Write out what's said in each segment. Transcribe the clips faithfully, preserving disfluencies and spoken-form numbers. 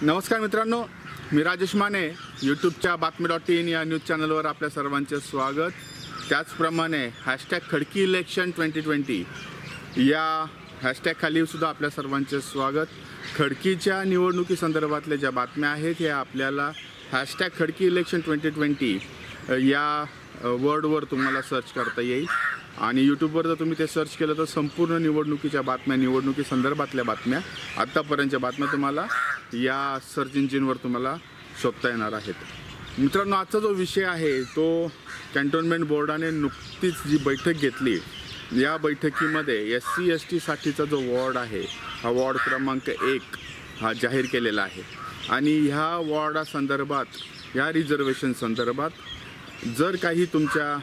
नमस्कार मित्रांनो, मी राजेश माने यूट्यूबच्या बातमी डॉट इन या न्यूज चॅनलवर आपल्या सर्वांचे स्वागत। त्याचप्रमाणे hashtag Khadki election twenty twenty या हॅशटॅग खाली सुद्धा आपल्या सर्वांचे स्वागत। खडकीच्या निवडणुकी संदर्भातल्या ज्या बातम्या आहेत हे आपल्याला hashtag Khadki election twenty twenty या वर्डवर तुम्हाला सर्च करता येईल आणि यूट्यूबवर जर तुम्ही ते सर्च केलं तर संपूर्ण निवडणुकीच्या बातम्या, निवडणुकी संदर्भातल्या बातम्या, आत्तापर्यंतच्या बातम्या तुम्हाला या सर्च इंजिनवर तुम्हाला शोधता येणार आहेत। मित्रांनो, आजचा जो विषय आहे तो कॅन्टोन्मेंट बोर्डाने नुकतीच जी बैठक घेतली, या बैठकीमध्ये एस सी एस टीसाठीचा जो वॉर्ड आहे हा वॉर्ड क्रमांक एक हा जाहीर केलेला आहे आणि ह्या वॉर्डासंदर्भात, ह्या रिझर्वेशन संदर्भात जर काही तुमच्या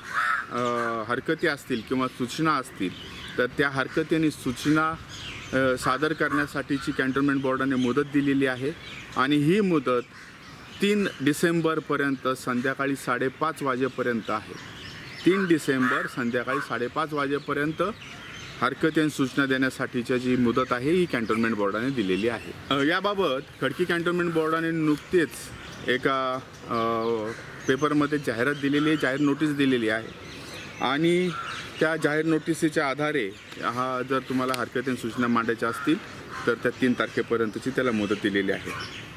हरकती असतील किंवा सूचना असतील तर त्या हरकती आणि सूचना सादर करण्यासाठीची कॅन्टोन्मेंट बोर्डाने मुदत दिलेली आहे आणि ही मुदत तीन डिसेंबरपर्यंत संध्याकाळी साडेपाच वाजेपर्यंत आहे। तीन डिसेंबर संध्याकाळी साडेपाच वाजेपर्यंत हरकती आणि सूचना देण्यासाठीची जी मुदत आहे ही कॅन्टोन्मेंट बोर्डाने दिलेली आहे। याबाबत खडकी कॅन्टोन्मेंट बोर्डाने नुकतेच एका पेपरमध्ये जाहिरात दिलेली आहे, जाहीर नोटीस दिलेली आहे आणि त्या जाहीर नोटिसीच्या आधारे हा जर तुम्हाला हरकती आणि सूचना मांडायच्या असतील तर त्या तीन तारखेपर्यंतची त्याला मुदत दिलेली आहे।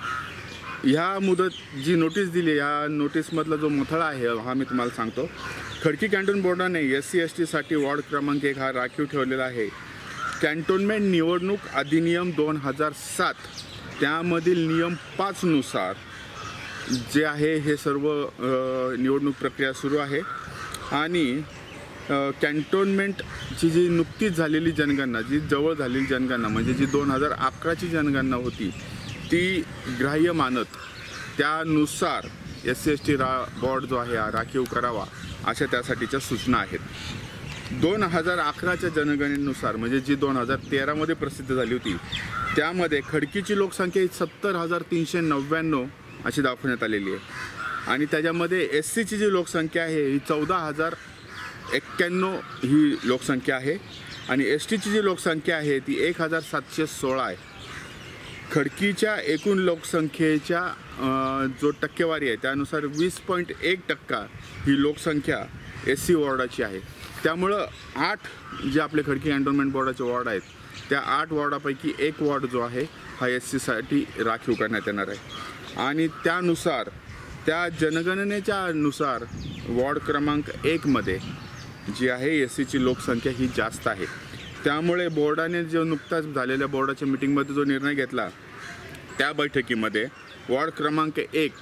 ह्या मुदत जी नोटीस दिली, या नोटीसमधला जो मथळा आहे हा मी तुम्हाला सांगतो। खडकी कॅन्टोन बोर्डाने एस सी एस टीसाठी वॉर्ड क्रमांक एक हा राखीव ठेवलेला आहे। कॅन्टोन्मेंट निवडणूक अधिनियम दोन हजार सात त्यामधील नियम पाचनुसार जे आहे हे सर्व निवडणूक प्रक्रिया सुरू आहे आणि कॅन्टोन्मेंटची जी नुकतीच झालेली जनगणना, जी जवळ झालेली जनगणना म्हणजे जी दोन हजार अकराची जनगणना होती ती ग्राह्य मानत त्यानुसार एस सी एस टी रा बोर्ड जो आहे हा राखीव करावा अशा त्यासाठीच्या सूचना आहेत। दोन हजार अकराच्या जनगणनेनुसार म्हणजे जी दोन हजार तेरामध्ये प्रसिद्ध झाली होती त्यामध्ये खडकीची लोकसंख्या ही सत्तर हजार तीनशे नव्याण्णव अशी दाखवण्यात आलेली आहे आणि त्याच्यामध्ये एस सीची जी लोकसंख्या आहे ही चौदा हजार एक्क्याण्णव ही लोकसंख्या आहे आणि एस टीची जी लोकसंख्या आहे ती एक हजार सातशे सोळा आहे। खडकीच्या एकूण लोकसंख्येच्या जो टक्केवारी आहे त्यानुसार वीस पॉईंट एक टक्का ही लोकसंख्या एस सी वॉर्डाची आहे। त्यामुळं आठ जे आपले खडकी कॅन्टोन्मेंट बोर्डाचे वॉर्ड आहेत त्या आठ वॉर्डापैकी एक वॉर्ड जो आहे हा एस सीसाठी राखीव करण्यात येणार आहे आणि त्यानुसार त्या जनगणनेच्या नुसार वॉर्ड क्रमांक एकमध्ये जी आहे एस सीची लोकसंख्या ही जास्त आहे। त्यामुळे बोर्डाने जो नुकताच झालेल्या बोर्डाच्या मीटिंगमध्ये जो निर्णय घेतला त्या बैठकीमध्ये वॉर्ड क्रमांक एक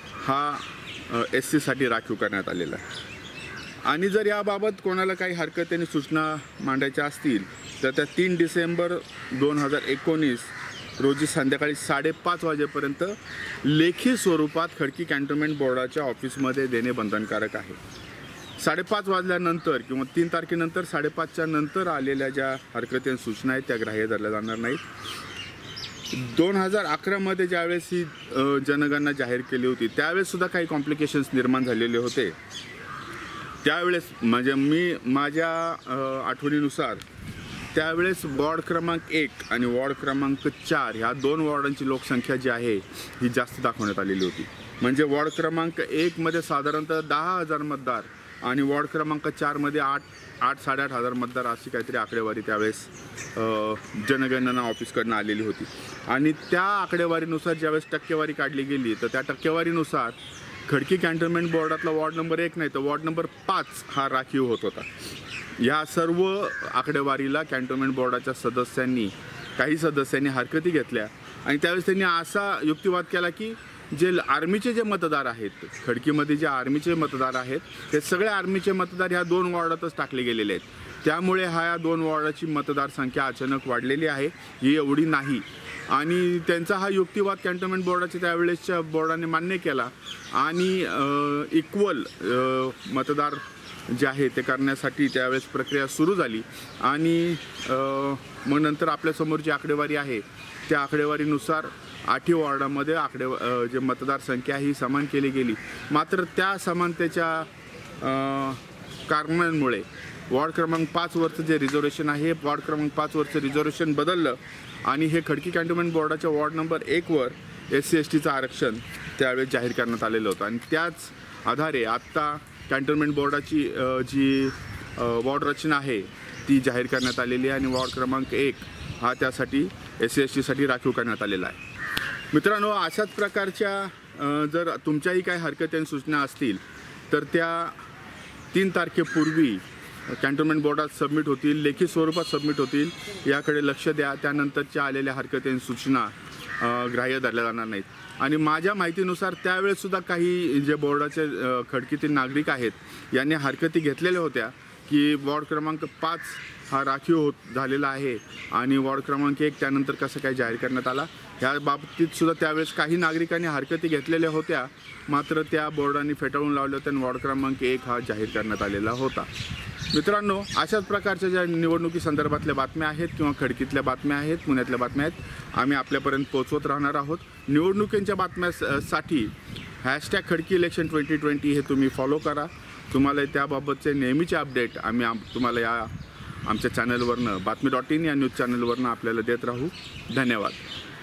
हा एस सीसाठी राखीव करण्यात आलेला आहे आणि जर याबाबत कोणाला काही हरकती आणि सूचना मांडायच्या असतील तर त्या तीन डिसेंबर दोन हजार एकोणीस रोजी संध्याकाळी साडेपाच वाजेपर्यंत लेखी स्वरूपात खडकी कॅन्टोन्मेंट बोर्डाच्या ऑफिसमध्ये देणे बंधनकारक आहे। साडेपाच वाजल्यानंतर किंवा तीन तारखेनंतर साडेपाचच्या नंतर आलेल्या ज्या हरकती आणि सूचना आहेत त्या ग्राह्य धरल्या जाणार नाहीत। दोन हजार अकरामध्ये ज्यावेळेस ही जनगणना जाहीर केली होती त्यावेळेससुद्धा काही कॉम्प्लिकेशन्स निर्माण झालेले होते। त्यावेळेस म्हणजे मी माझ्या आठवणीनुसार त्यावेळेस वॉर्ड क्रमांक एक आणि वॉर्ड क्रमांक चार ह्या दोन वॉर्डांची लोकसंख्या जी आहे ही जास्त दाखवण्यात आलेली होती। म्हणजे वॉर्ड क्रमांक एकमध्ये साधारणतः दहा हजार मतदार आणि वॉर्ड क्रमांक चारमध्ये आठ आठ साडेआठ हजार मतदार अशी काहीतरी आकडेवारी त्यावेळेस जनगणना ऑफिसकडनं आलेली होती आणि त्या आकडेवारीनुसार ज्यावेळेस टक्केवारी काढली गेली तर त्या टक्केवारीनुसार खडकी कॅन्टोन्मेंट बोर्डातला वॉर्ड नंबर एक नाही तर वॉर्ड नंबर पाच हा राखीव होत होता। या सर्व आकडेवारीला कॅन्टोन्मेंट बोर्डाच्या सदस्यांनी, काही सदस्यांनी हरकती घेतल्या आणि त्यावेळेस त्यांनी असा युक्तिवाद केला की जे आर्मीचे जे मतदार आहेत, खडकीमध्ये जे आर्मीचे मतदार आहेत ते सगळे आर्मीचे मतदार ह्या दोन वॉर्डातच टाकले गेलेले आहेत। त्यामुळे हा या दोन वॉर्डाची मतदारसंख्या अचानक वाढलेली आहे, ही एवढी नाही आणि त्यांचा हा युक्तिवाद कॅन्टोन्मेंट बोर्डाच्या त्यावेळेसच्या बोर्डाने मान्य केला आणि इक्वल मतदार जे आहे ते करण्यासाठी त्यावेळेस प्रक्रिया सुरू झाली आणि मग नंतर आपल्यासमोर जी आकडेवारी आहे त्या आकडेवारीनुसार आठही वॉर्डामध्ये आकडे जे मतदारसंख्या ही समान केली गेली। मात्र त्या समानतेच्या कारणांमुळे वॉर्ड क्रमांक पाचवरचं जे रिझर्वेशन आहे वॉर्ड क्रमांक पाचवरचं रिझर्वेशन बदललं आणि हे खडकी कॅन्टोन्मेंट बोर्डाच्या वॉर्ड नंबर एकवर एस सी एस टीचं आरक्षण त्यावेळेस जाहीर करण्यात आलेलं होतं आणि त्याच आधारे आत्ता कॅन्टोन्मेंट बोर्डाची अ, जी अ, वॉर्ड रचना आहे ती जाहीर करण्यात आलेली आहे आणि वॉर्ड क्रमांक एक हा त्यासाठी एस सी एस टीसाठी राखीव करण्यात आलेला आहे. मित्रांनो, अशाच प्रकारच्या अ, जर तुमच्याही काही हरकती आणि सूचना असतील तर त्या तीन तारखेपूर्वी कॅन्टोन्मेंट बोर्डात सबमिट होतील, लेखी स्वरूपात सबमिट होतील. याकडे लक्ष द्या. त्यानंतरच्या आलेल्या हरकती आणि सूचना अ, ग्राह्य धरल्या जाणार नाहीत आणि माझ्या माहितीनुसार त्यावेळेससुद्धा काही जे बोर्डाचे अ, खडकीतील नागरिक आहेत यांनी हरकती घेतलेल्या होत्या की वॉर्ड क्रमांक पाच हा राखीव होत झालेला आहे आणि वॉर्ड क्रमांक एक त्यानंतर कसं काय जाहीर करण्यात आला ह्या बाबतीत सुद्धा त्यावेळेस काही नागरिकांनी हरकती घेतलेल्या होत्या, मात्र त्या बोर्डाने फेटाळून लावल्या होत्या आणि वॉर्ड क्रमांक एक हा जाहीर करण्यात आलेला होता. मित्रांनो, अशाच प्रकारच्या ज्या निवडणुकी संदर्भातल्या बातम्या आहेत किंवा खडकीतल्या बातम्या आहेत, पुण्यातल्या बातम्या आहेत, आम्ही आपल्यापर्यंत पोहोचवत राहणार आहोत. निवडणुकींच्या बातम्यासाठी hashtag Khadki election twenty twenty हे तुम्ही फॉलो करा. तुम्हाला त्याबाबतचे नेहमीचे अपडेट आम्ही आम तुम्हाला या आमच्या चॅनलवरनं बातमी डॉट इन या न्यूज चॅनलवरनं आपल्याला देत राहू. धन्यवाद.